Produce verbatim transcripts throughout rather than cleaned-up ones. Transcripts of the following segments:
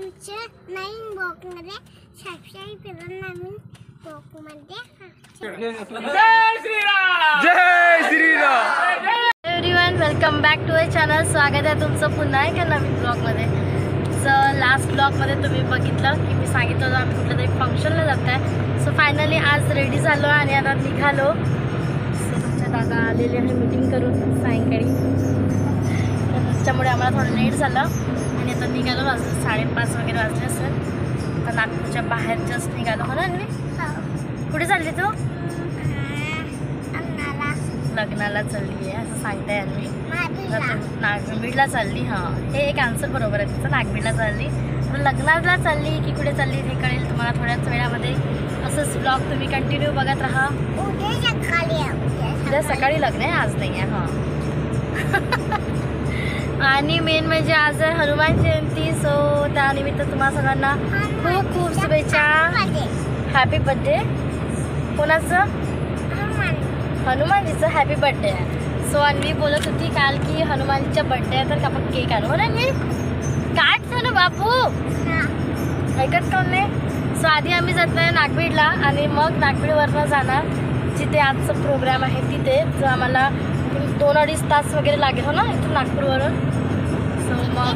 तुमच्या नवीन ब्लॉगमध्ये सबस्क्राइब करा. नवीन ब्लॉगमध्ये जय श्रीराम जय Shriram everyone, welcome back to a channel. स्वागत आहे तुमचं पुन्हा एका नवीन ब्लॉगमध्ये. सो लास्ट ब्लॉगमध्ये तुम्ही बघितलं की मी सांगितलं होतं आम्ही कुठल्या तरी फंक्शनला जात आहे. सो फायनली आज रेडी झालो आणि आता निघालो. सो तुमचे दादा आलेले आहे मीटिंग करून सायंकाळी, त्याच्यामुळे आम्हाला थोडं लेट झालं आणि आता निघालो. वाजले साडेपाच वगैरे वाजले असेल. तर नागपूरच्या बाहेर जस्ट निघालो. हो ना अन्वी? कुठे चालली तू? लग्नाला चालली आहे असं सांगताय अन्वी. नागबीडला चालली. हां, हे एक आन्सर बरोबर आहे तिचं. नागबीडला चालली. तर लग्नाला चालली की कुठे चालली हे कळेल तुम्हाला थोड्याच वेळामध्ये. असंच ब्लॉग तुम्ही कंटिन्यू बघत राहा. उद्या सकाळी लग्न आहे, आज नाही आहे. हां आणि मेन म्हणजे आज आहे हनुमान जयंती. सो त्यानिमित्त तुम्हा सगळ्यांना खूप खूप शुभेच्छा. Happy birthday. कोणाचं? हनुमानजीचं हॅपी बर्थडे आहे. सो अन्वी बोलत होती काल की हनुमानजीचा बर्थडे आहे तर आपण केक आणू ना अन्वी. काढ ना बापू, ऐकत कोण नाही. सो आधी आम्ही जात आहे नागबीडला आणि मग नागबीडवरनं जाणार जिथे आजचं प्रोग्राम आहे तिथे. जो आम्हाला दोन अडीच तास वगैरे लागेल हो ना इथून नागपूरवरून. सो मग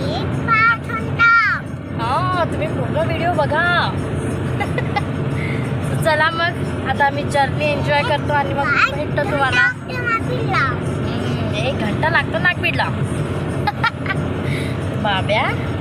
हां, तुम्ही पूर्ण व्हिडिओ बघा. चला मग आता आम्ही जर्नी एन्जॉय करतो आणि मग भेटतो तुम्हाला. एक घंटा लागतो नागबीडला बाब्या.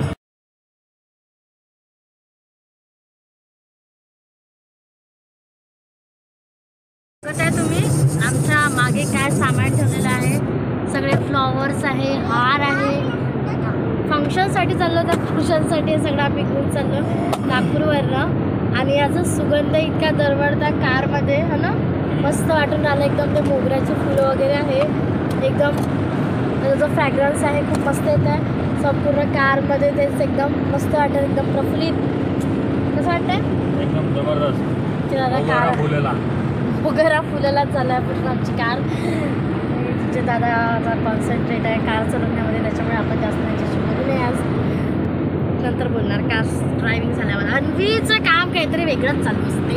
तर तुम्ही आमच्या मागे काय सामान ठेवलेलं आहे. सगळे फ्लॉवर्स आहे, हार आहे. फंक्शनसाठी चाललो तर फंक्शनसाठी सगळं आम्ही घेऊन चाललो नागपूरवरनं. आणि याचा सुगंध इतका दरवळता कारमध्ये है ना, मस्त वाटून आलं एकदम. ते मोगऱ्याची फुलं वगैरे आहे एकदम. त्याचा जो फ्रॅग्रन्स आहे खूप मस्त येत आहे संपूर्ण कारमध्ये. तेच एकदम मस्त वाटतं, एकदम प्रफुल्लित. कसं वाटतंय? एकदम जबरदस्त. कार वगैरे फुलालाच झालं आहे पूर्ण आमची कार. तिचे दादा कॉन्सन्ट्रेट आहे कार चालवण्यामध्ये, त्याच्यामुळे आपण जास्त त्यांच्याशी बोलू नये आज. नंतर बोलणार कार ड्रायव्हिंग झाल्यावर. अन्वीचं काम काहीतरी वेगळंच चालू असते.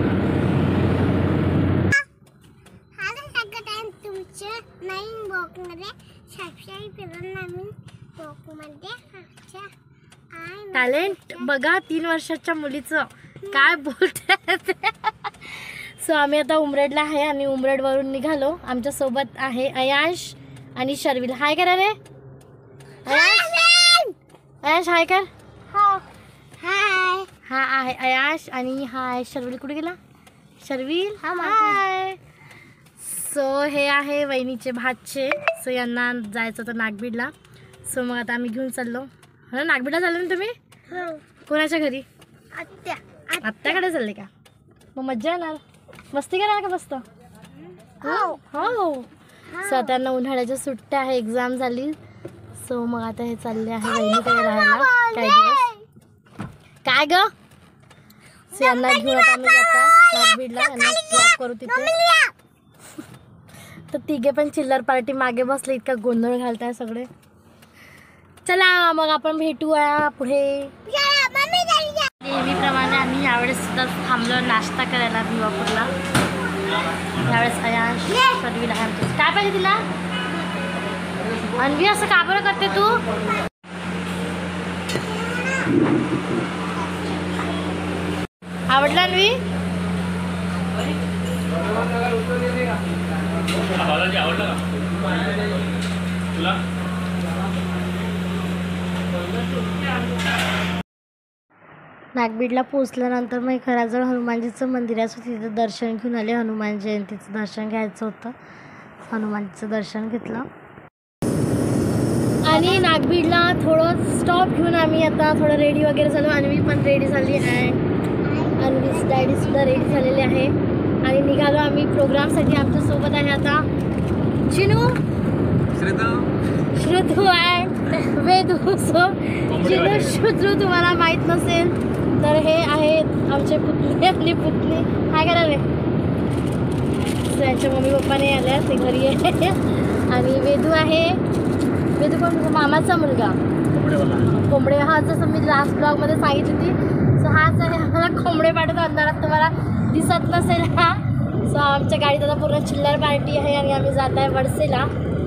तुमच्या नवीन ब्लॉगमध्ये सबस्क्राइब करा. नवीन ब्लॉगमध्ये टॅलेंट बघा तीन वर्षाच्या मुलीचं काय बोलते. सो आम्ही आता उमरेडला आहे आणि उमरेडवरून निघालो. आमच्यासोबत आहे अयाश आणि शर्विल. हाय करा रे अयाश. अयाश हाय कर. हाय. हा आहे अयाश आणि हाय शर्विल. कुठे गेला शर्विल? हाय. सो हे आहे वहिनीचे भाचे. सो यांना जायचं होतं नागबीडला. सो मग आता आम्ही घेऊन चाललो. हो नागबीडला चाललो ना तुम्ही? कोणाच्या घरी? आत्या. आत्याकडे चालले का? मग मज्जा येणार, मस्ती करणार का मस्त? हो हो. सो त्यांना उन्हाळ्याच्या सुट्ट्या आहे, एक्झाम झाली. सो मग आता हे चालले आहे वहिनीकडे राहायला काही दिवस. काय ग? सो यांना घेऊन आता आम्ही जातो नागबीडला. यांना ड्रॉप करू तिथे. तर तिघे पण चिल्लर पार्टी मागे बसले, इतका गोंधळ घालताय सगळे. चला मग आपण भेटूया पुढे. नेहमीप्रमाणे आम्ही यावेळेस सुद्धा थांबलो नाश्ता करायला भिवापूरला. यावेळेस अयाश सर्विल आहे आमच्या. काय पाहिजे तिला? अन्वी असं का बरं करते तू? आवडलं अन्वी? नागबीडला पोचल्यानंतर मग घराजवळ हनुमानजीचं मंदिर आहे. तिथं दर्शन घेऊन आले. हनुमान जयंतीचं दर्शन घ्यायचं होतं. हनुमानजीचं दर्शन घेतलं आणि नागबीडला थोडं स्टॉप घेऊन आम्ही आता थोडं रेडी वगैरे झालो. अन्वी पण रेडी झाली आहे. अन्वीच डॅडीसुद्धा रेडी झालेले आहे आणि निघालो आम्ही प्रोग्रामसाठी. आमच्यासोबत आहे आता चिनू, श्रुतू आहे, वेदू. सो चिनू श्रुतू तुम्हाला माहीत नसेल तर हे आहेत आमचे पुतणी आणि पुतणी. काय करा रे? त्यांच्या मम्मी पप्पा नाही आल्या, ते घरी आहे. आणि वेदू आहे. वेदू पण मामाचा मुलगा. कोंबडे हा जसं मी लास्ट ब्लॉगमध्ये सांगितली होती सो हाच आहे आम्हाला कोंबडे पाठवतो अंधारात तुम्हाला दिसत नसेल हा. सो आमच्या गाडीत आता पूर्ण चिल्लर पार्टी आहे आणि आम्ही जात आहे वडसेला.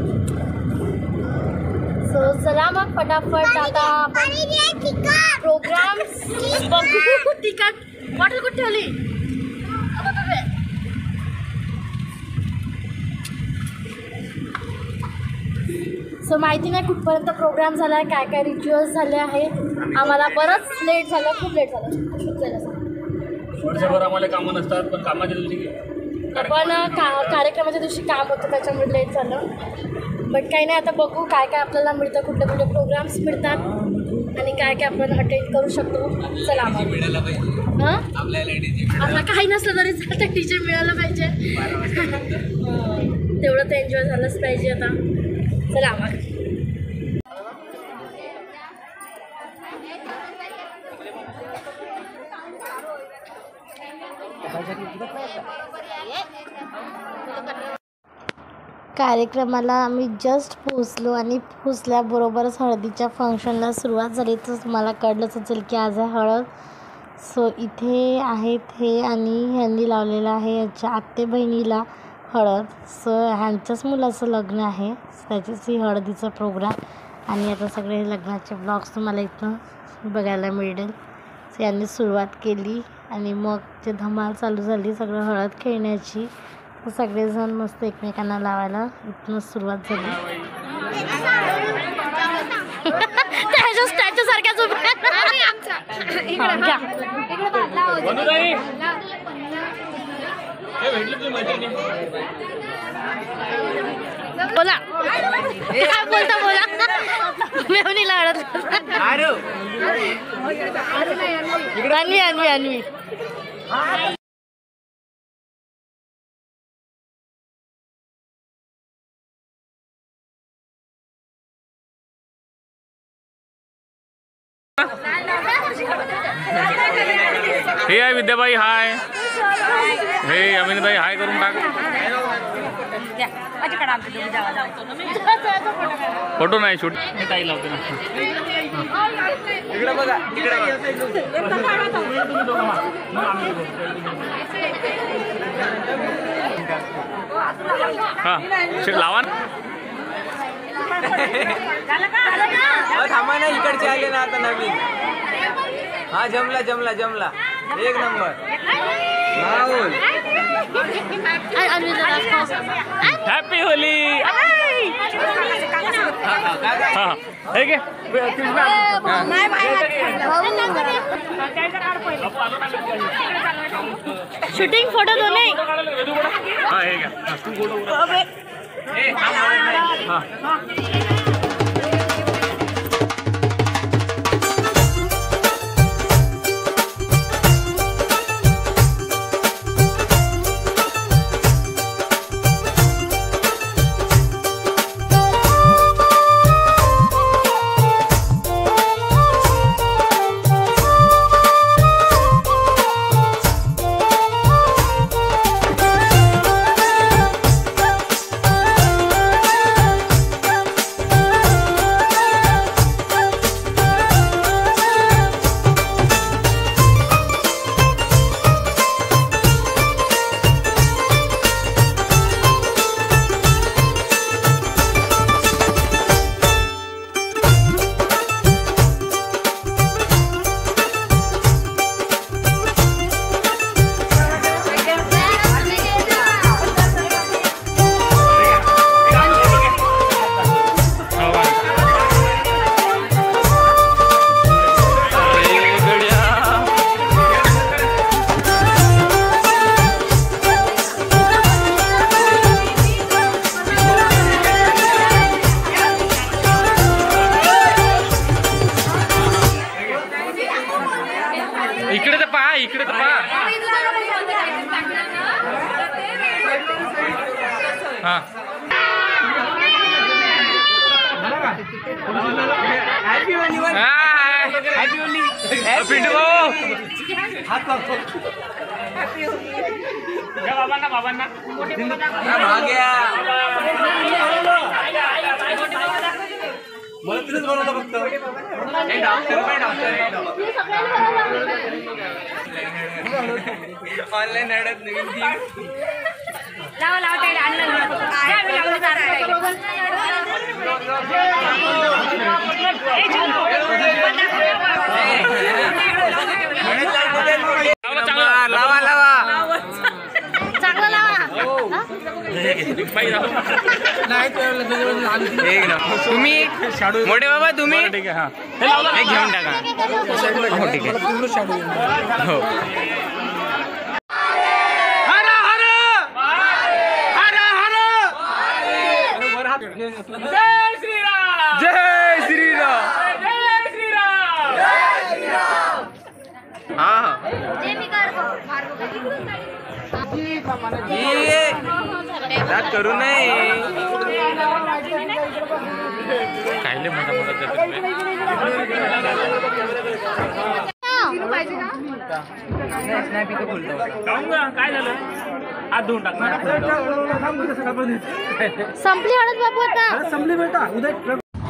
सो चला मग फटाफट आता आपण प्रोग्राम बघू. तिकट बॉटल कुठे ठेवली? सो माहिती नाही कुठपर्यंत प्रोग्राम झाला आहे, काय काय रिच्युअल्स झाले आहे. आम्हाला बरंच लेट झालं, खूप लेट झालं. वर्षभर आम्हाला कामं नसतात पण कामाच्या दिवशी पण का कार्यक्रमाच्या दिवशी काम होतं त्याच्यामुळे लेट झालं. बट काही नाही, आता बघू काय काय आपल्याला मिळतं, कुठले कुठले प्रोग्राम्स मिळतात आणि काय काय आपण अटेंड करू शकतो. चला मग हां आपला काही नसलं तरी चालतं, टीचर मिळालं पाहिजे. तेवढं तर एन्जॉय झालंच पाहिजे. आता चला मग कार्यक्रमाला आम्ही जस्ट पोचलो आणि पोचल्याबरोबरच हळदीच्या फंक्शनला सुरुवात झाली. तर तुम्हाला कळलंच असेल की आज आहे हळद. सो इथे आहेत हे आणि ह्यांनी लावलेलं आहे याच्या आत्ते बहिणीला हळद. सो ह्यांच्याच मुलाचं लग्न आहे, त्याचीच ही हळदीचा प्रोग्राम. आणि आता सगळे लग्नाचे ब्लॉग्स तुम्हाला इथं बघायला मिळेल. सो यांनी सुरुवात केली आणि मग जे धमाल चालू झाली सगळं हळद खेळण्याची. तर सगळेजण मस्त एकमेकांना लावायला इथूनच सुरुवात झाली. त्याच्यासारख्याच बोला काय बोलता बोला. मेवणीला हळद अन्वी अन्वी अन्वी हे आहे विद्याबाई हाय, हे अमिनबाई हाय करून टाक. फोटो नाही शूट मी ताई लावते ना. इकडे बघा इकडे हा लावा ना. थांबा ना, इकडचे आले ना आता नवीन. हा जमला जमला जमला एक नंबर. हॅपी होली. शूटिंग फोटो दोन्ही इकडे तर पहा, इकडे तर पहा. हा हॅपी होली. Happy Holy. बाबांना बाबांना भाग्या मला तिथेच बनवलं फक्त डॉक्टर पण डॉक्टर ऑनलाईन ॲडच नवीन लावा लावा काही आणलं लावा लावा चांगलं लावा तुम्ही मोठे बाबा तुम्ही ठीक आहे हा घेऊन टाका हो ठीक आहे हो जय श्रीराम जय श्रीराम जय श्रीराम हा दात करू नये कायले मोठा मोठा काय झालं हात धुवून टाकणार संपली हळद बाबू आता संपली बेटा उद्या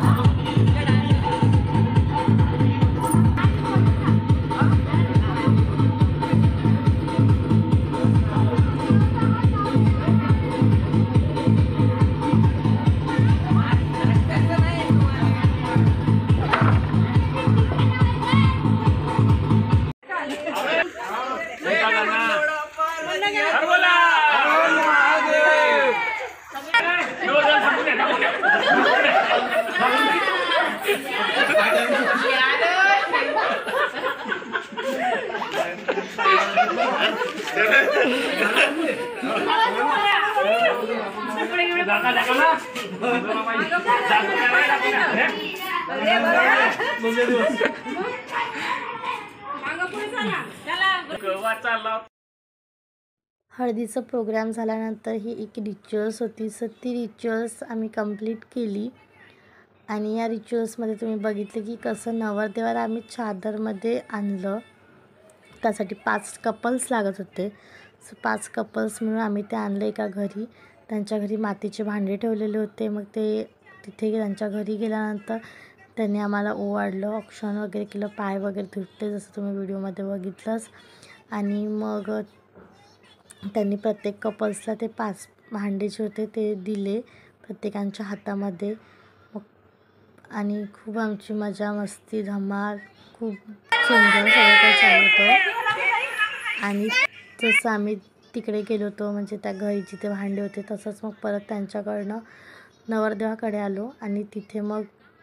हळदीचा प्रोग्राम झाल्यानंतर ही एक रिच्युअल्स होती. सो ती रिच्युअल्स आम्ही कंप्लीट केली आणि या रिच्युअल्समध्ये तुम्ही बघितले की कसं नवरदेवाला आम्ही चादरमध्ये आणलं. त्यासाठी पाच कपल्स लागत होते. सो पाच कपल्स म्हणून आम्ही ते आणले एका घरी. त्यांच्या घरी मातीचे भांडे ठेवलेले होते. मग ते तिथे त्यांच्या घरी गेल्यानंतर त्यांनी आम्हाला ओवाळलं, औक्षण वगैरे केलं, पाय वगैरे धुतले जसं तुम्ही व्हिडिओमध्ये बघितलंच. आणि मग त्यांनी प्रत्येक कपल्सला ते पाच भांडे जे होते ते दिले प्रत्येकांच्या हातामध्ये. मग आणि खूप आमची मजा मस्ती धमाल खूप सुंदर सगळं काही चालू होतं. आणि जसं आम्ही तिकडे गेलो होतो म्हणजे त्या घरी जिथे भांडे होते तसंच मग परत त्यांच्याकडनं नवरदेवाकडे आलो आणि तिथे मग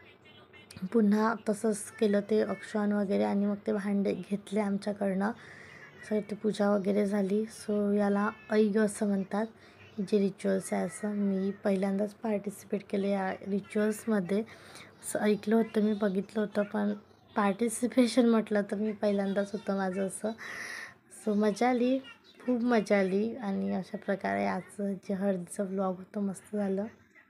पुन्हा तसंच केलं ते औक्षण वगैरे आणि मग ते भांडे घेतले आमच्याकडनं. सगळी ती पूजा वगैरे झाली. सो याला ऐग असं म्हणतात जे रिच्युअल्स आहे. असं मी पहिल्यांदाच पार्टिसिपेट केले या रिच्युअल्समध्ये. असं ऐकलं होतं मी बघितलं होतं पण पार्टिसिपेशन म्हटलं तर मी पहिल्यांदाच होतं माझं असं. सो मजा आली, खूप मजा आली आणि अशा प्रकारे आजचं जे हळदीचं व्लॉग होतं मस्त झालं.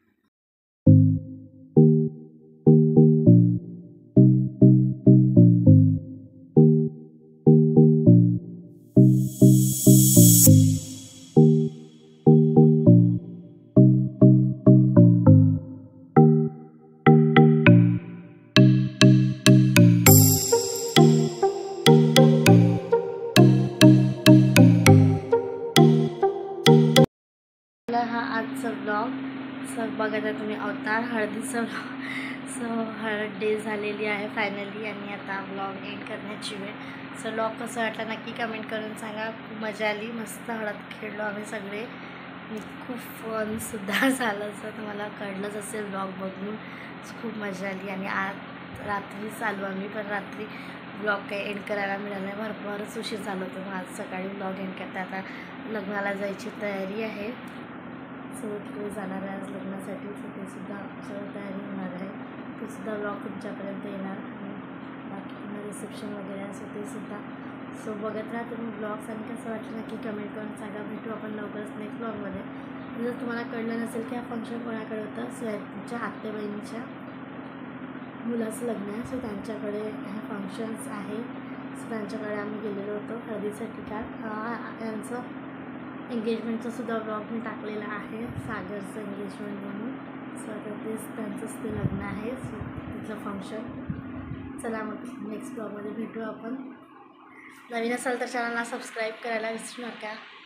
हा आजचा ब्लॉग सर बघत आहे तुम्ही अवतार हळदीचा ब्लॉग. सो हळद डे झालेली आहे फायनली आणि आता ब्लॉग एंड करण्याची वेळ. सो ब्लॉग कसं वाटला नक्की कमेंट करून सांगा. खूप मजा आली, मस्त हळद खेळलो आम्ही सगळे आणि खूप फनसुद्धा झालं असं तुम्हाला कळलंच असेल ब्लॉग बघून. खूप मजा आली आणि आज रात्रीच आलो आम्ही पण रात्री ब्लॉग काही एंड करायला मिळालं नाही. भरपूरच उशीर झालं होतं. मग आज सकाळी ब्लॉग एंड करता आता लग्नाला जायची तयारी आहे. सो तिकडे जाणार आहे आज लग्नासाठी. सो ते सुद्धा सगळं तयारी होणार आहे. ते सुद्धा ब्लॉग तुमच्यापर्यंत येणार आणि बाकी पुन्हा रिसेप्शन वगैरे आहे सो ते सुद्धा. सो बघत राहा तुम्ही ब्लॉग्स आणि कसं वाटलं नक्की कमेंट करून सांगा. भेटू आपण लवकरच नेक्स्ट ब्लॉगमध्ये. जर तुम्हाला कळलं नसेल की हा फंक्शन कोणाकडे होतं सो तुमच्या आत्या बहिणीच्या मुलाचं लग्न आहे. सो त्यांच्याकडे हे फंक्शन्स आहे. सो त्यांच्याकडे आम्ही गेलेलो होतो हळदीसाठी. का यांचं एंगेजमेंटचं सुद्धा ब्लॉग मी टाकलेला आहे सागरचं एंगेजमेंट म्हणून. सो आता तेच त्यांचंच ते लग्न आहे. सो आमचं फंक्शन. चला मग नेक्स्ट ब्लॉगमध्ये भेटू आपण. नवीन असाल तर चॅनलला सबस्क्राईब करायला विसरू नका.